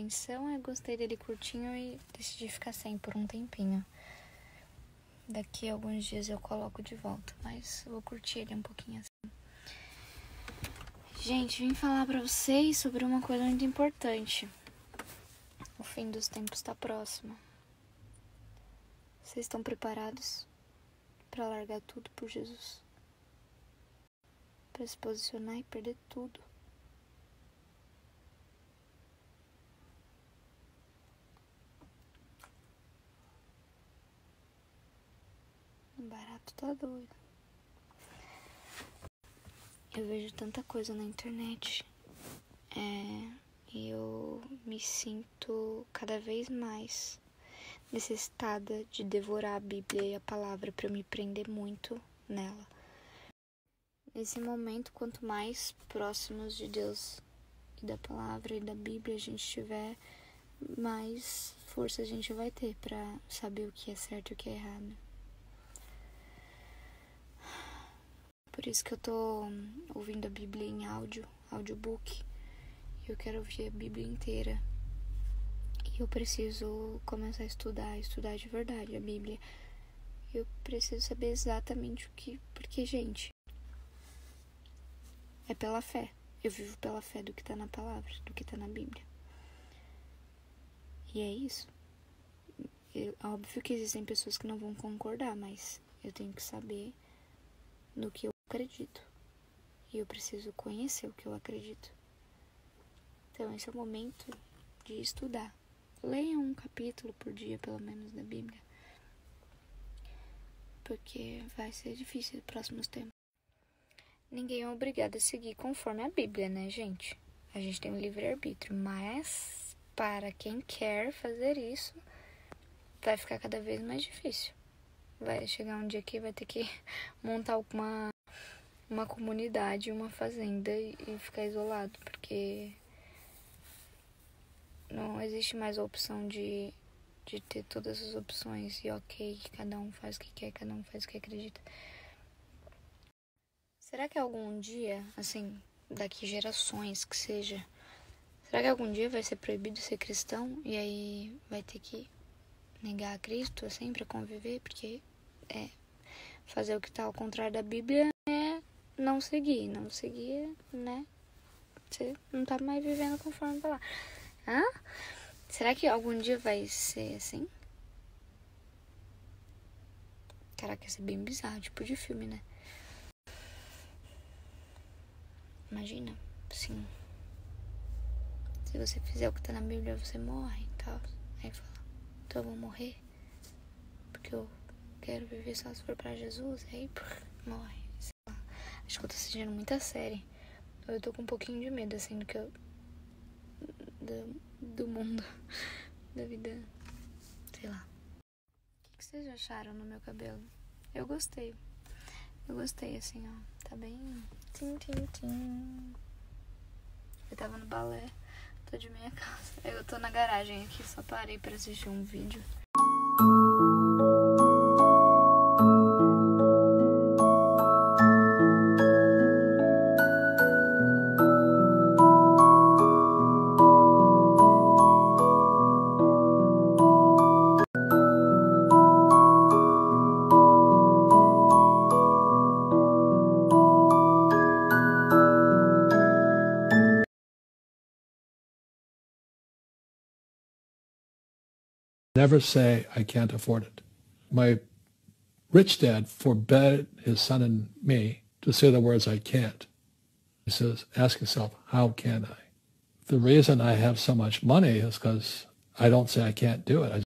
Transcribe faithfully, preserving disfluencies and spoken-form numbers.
atenção, eu gostei dele curtinho e decidi ficar sem por um tempinho. Daqui a alguns dias eu coloco de volta, mas eu vou curtir ele um pouquinho assim. Gente, vim falar pra vocês sobre uma coisa muito importante. O fim dos tempos está próximo. Vocês estão preparados para largar tudo por Jesus? Para se posicionar e perder tudo? O barato tá doido. Eu vejo tanta coisa na internet. É, e eu me sinto cada vez mais necessitada de devorar a Bíblia e a palavra para eu me prender muito nela. Nesse momento, quanto mais próximos de Deus e da palavra e da Bíblia a gente estiver, mais força a gente vai ter para saber o que é certo e o que é errado. Por isso que eu tô ouvindo a Bíblia em áudio, audiobook. E eu quero ouvir a Bíblia inteira. E eu preciso começar a estudar, estudar de verdade a Bíblia. Eu preciso saber exatamente o que... Porque, gente, é pela fé. Eu vivo pela fé do que tá na palavra, do que tá na Bíblia. E é isso. Eu, óbvio que existem pessoas que não vão concordar, mas eu tenho que saber no que eu acredito. E eu preciso conhecer o que eu acredito. Então, esse é o momento de estudar. Leiam um capítulo por dia, pelo menos, da Bíblia. Porque vai ser difícil nos próximos tempos. Ninguém é obrigado a seguir conforme a Bíblia, né, gente? A gente tem um livre-arbítrio, mas para quem quer fazer isso, vai ficar cada vez mais difícil. Vai chegar um dia que vai ter que montar uma, uma comunidade, uma fazenda e, e ficar isolado, porque não existe mais a opção de, de ter todas as opções e ok, cada um faz o que quer, cada um faz o que acredita. Será que algum dia, assim, daqui gerações que seja, será que algum dia vai ser proibido ser cristão e aí vai ter que negar a Cristo, assim, pra conviver? Porque é, fazer o que tá ao contrário da Bíblia é não seguir, não seguir, né? Você não tá mais vivendo conforme tá lá. Hã? Será que algum dia vai ser assim? Caraca, ia ser bem bizarro, tipo de filme, né? Imagina, assim, se você fizer o que tá na Bíblia, você morre e tal. Aí fala, então eu vou morrer porque eu quero viver só se for pra Jesus. Aí, puf, morre. Sei lá. Acho que eu tô assistindo muita série. Eu tô com um pouquinho de medo, assim, do que eu... Do, do mundo. Da vida. Sei lá. O que, que vocês acharam no meu cabelo? Eu gostei. Eu gostei, assim, ó. Tá bem... Tim, tim, tim. Eu tava no balé. Tô de meia calça. Eu tô na garagem aqui. Só parei pra assistir um vídeo. Never say, I can't afford it. My rich dad forbade his son and me to say the words, I can't. He says, ask yourself, how can I? The reason I have so much money is because I don't say I can't do it. I